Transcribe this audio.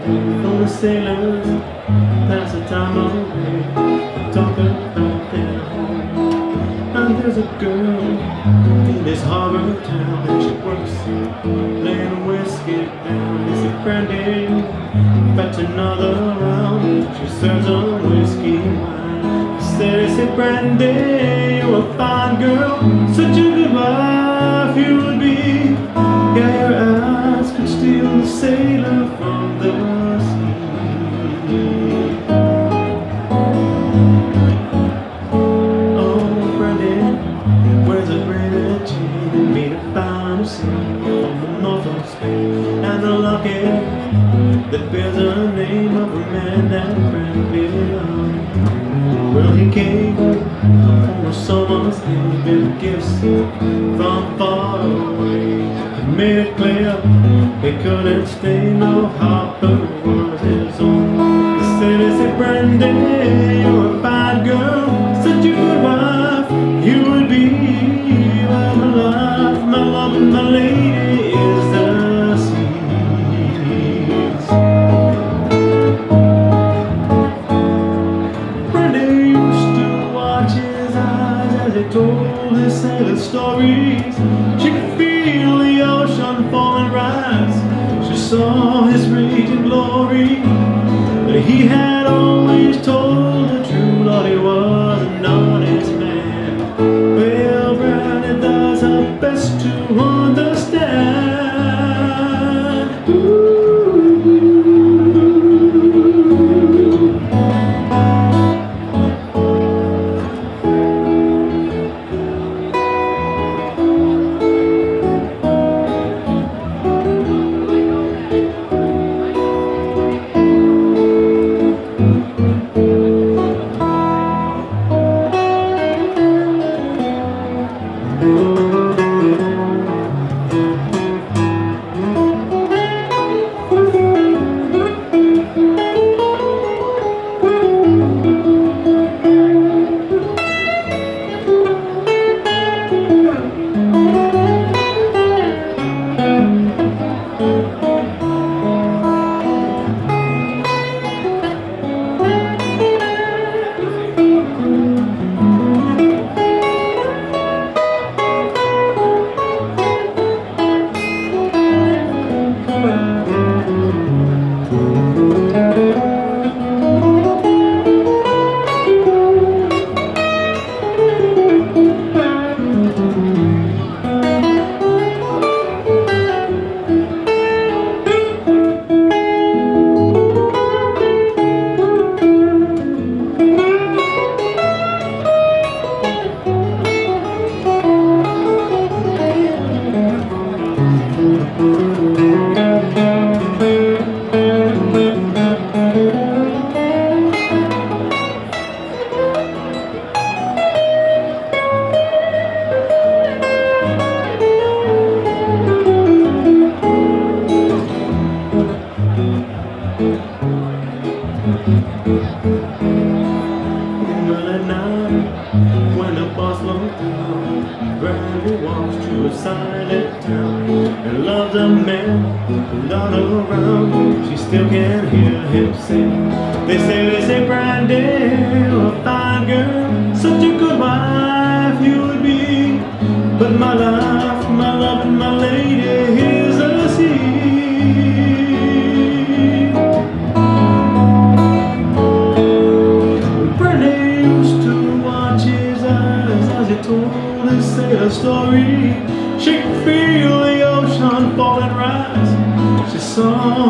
Only sailors pass the time away, talk about their home. And there's a girl in this harbor town, and she works laying whiskey down. It's a brandy, fetch another round. She serves on whiskey and wine. Say, Brandy, you're a fine girl, such a good wife you would be. Yeah, your eyes could steal the sailor from the sea. Oh, Brandy, where's a braided chain and made a fine sea from the north of Spain? And the locket that bears the name of a man that Brandy loved. Well, he came from a summer's day with gifts from far away. He made it clear he couldn't stay, no harbor was his own. They said, Brandy, you're a fine girl, such a good wife you would be. Well, my life, my love, and my lady is the seas. Brandy used to watch his eyes as he told his sailor stories. She could feel the ocean fall and rise. She saw his raging glory. But he had always told the truth, Lord, he was an honest man. Well, Brandy does her best to understand. Well, at night, when the boss looked down, Brandy walks to a silent town and loves a man not around. She still can hear him sing. They say, Brandy, you're a fine girl, such a good wife you would be. But my life, my love, and my lady is a sea. Told his sailor story. She could feel the ocean fall and rise. She saw